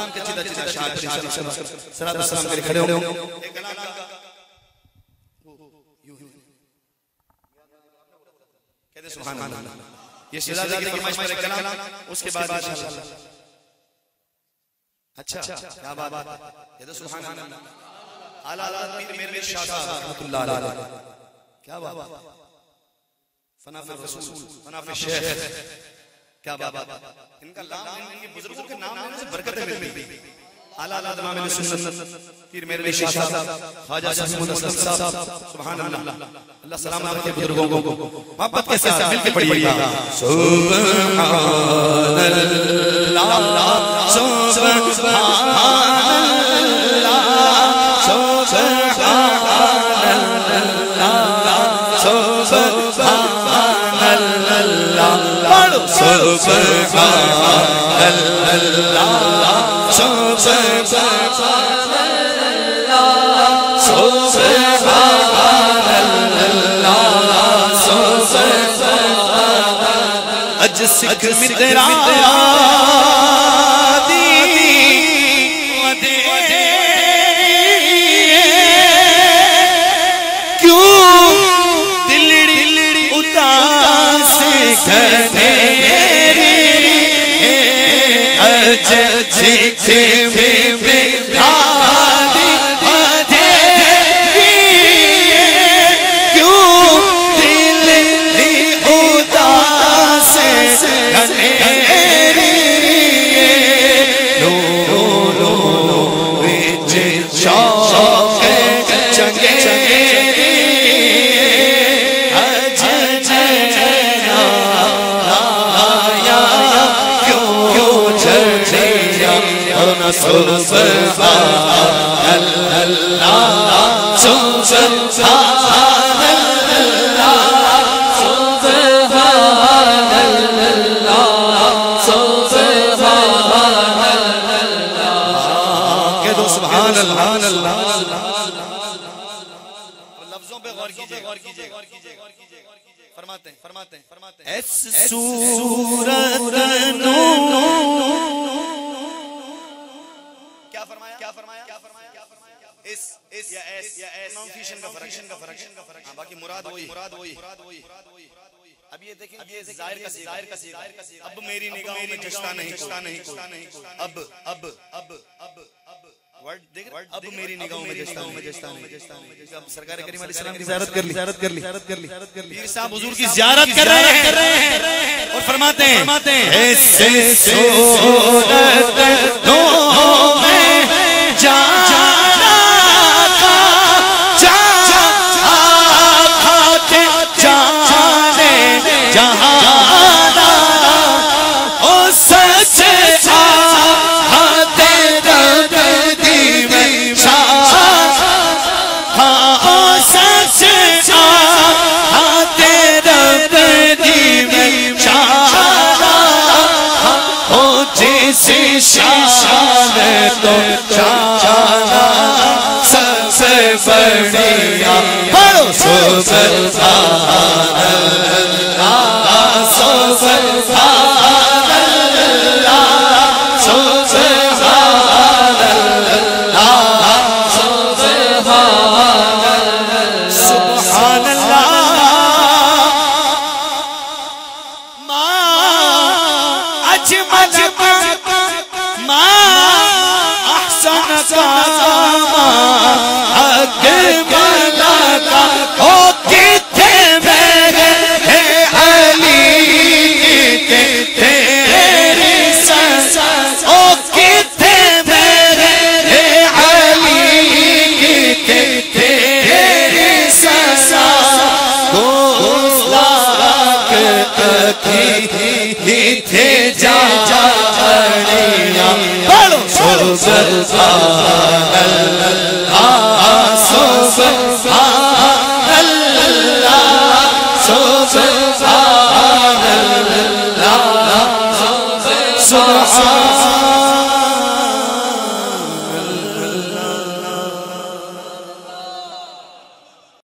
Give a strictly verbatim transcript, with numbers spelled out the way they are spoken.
کلام کے چیدہ چیدہ شاعر پر انشاءاللہ صلاة والسلام کے لئے کھڑے ہوں ایک کلام کا کہتے سبحان اللہ یہ شہزادی کی فرمائش پر ایک کلام اس کے بعد انشاءاللہ اچھا کیا بات کہتے سبحان اللہ اعلیٰ اعلیٰ میر میر شاہ صاحب رحمت اللہ علیہ کیا بات فناف الرسول فناف الشیخ کیا بات ان کا نام ان کے بزرگوں کے نام لینے سے برکتیں ملتی اعلیٰ اعلیٰ امام علیہ سنت پیر میر شاہ صاحب خواجہ حسین الاسلام صاحب سبحان اللہ اللہ سلامت رکھے بزرگوں کو محبت کے ساتھ مل کے پڑھیے گا سبحان اللہ سبحان اج سکھ مترا اب میری نگاہوں میں جشتا نہیں اب اب اب اب اب میری نگاہوں میں جشتا نہیں اب سرکار کریم علیہ السلام کی زیارت کر لی زیارت کر لی زیارت کر لی پیر صاحب حضور کی زیارت کر رہے ہیں اور فرماتے ہیں ایسے صورت دو میں جانا تھا جانے جہاں شان تو چانا سب سے بڑھیا پڑھو سبحان اللہ سبحان اللہ سبحان اللہ سبحان اللہ ما اجمل سبحان اللہ سبحان